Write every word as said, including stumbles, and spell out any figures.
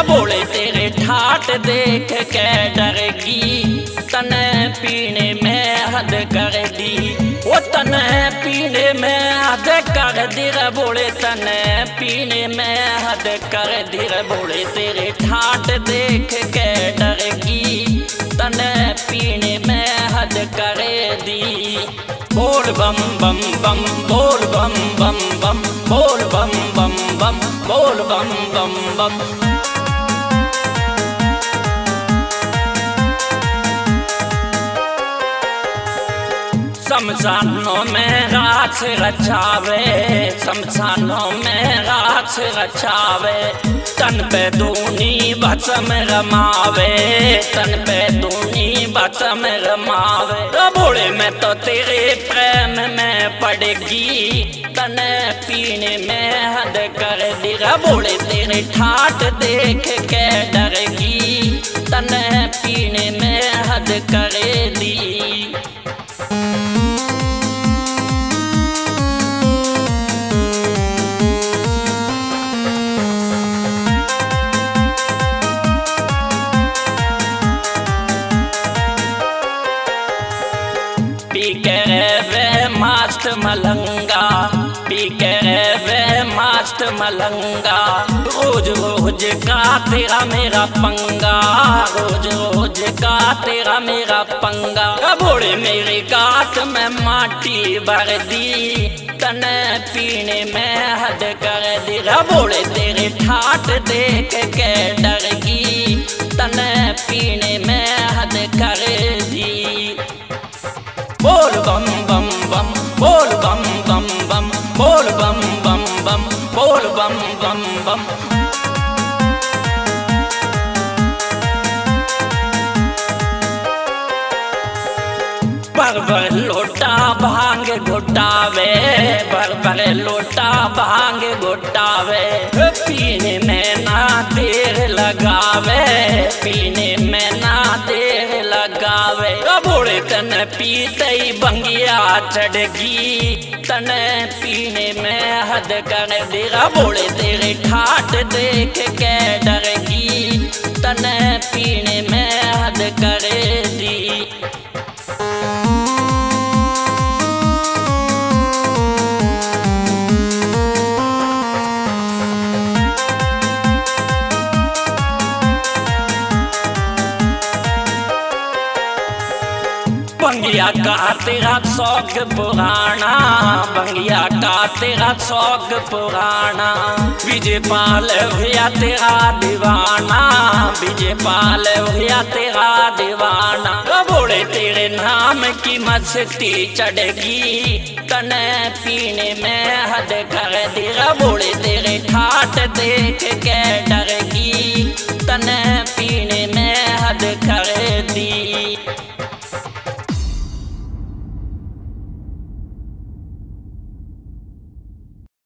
बोले तेरे ठाट देख के डरेगी, तने पीने में हद कर दी। वो तने पीने में हद कर दी रे बोले, तने पीने में हद कर दी रे बोले तेरे ठाट देख के डरेगी, तने पीने में हद कर दी। बोल बम बम बम बोल बम बम बम बोल बम बम बम बोल बम बम बम। शमशानों में रात रचावे, शमशानों में रात रचावे, तन पे दूनी भस्म रमावे, तन पे दूनी भस्म रमावे। बोले मैं तो तेरे प्रेम में पड़ेगी, तने पीने में हद कर दी। बोले तेरे ठाट देख के डरेगी, तने पीने में हद कर दी। पी के वे मस्त मलंगा, पी के वे मस्त मलंगा, रोज रोज का तेरा मेरा पंगा, रोज रोज का तेरा मेरा पंगा। बोले मेरे गात में माटी भर दी, तने पीने में हद कर दी। बोले तेरे ठाट देख के डरेगी, तने पीने में हद कर दी। बोल बम बम बम बोल बम बम बम बोल बम बम बम बोल बम बम बम। बर बर लोटा भांग घुटावे, बर बर लोटा भांग घुटावे, पीने में ना देर लगावे, पीने में ना देर लगावे। बोले तने पीते ही बंगिया चढ़गी, तने पीने में हद कर दे। बोले तेरे ठाट देख के डरेगी, तने पीने में हद कर दी। बंगिया का तेरा शौक पुराना, बंगिया का तेरा शौक पुराना, विजय पाल भैया तेरा दीवाना, विजय पाल भैया तेरा दीवाना। बोले तेरे नाम की मस्ती चढ़ेगी, तने पीने में हद कर दी। बोले तेरे ठाट देख के डर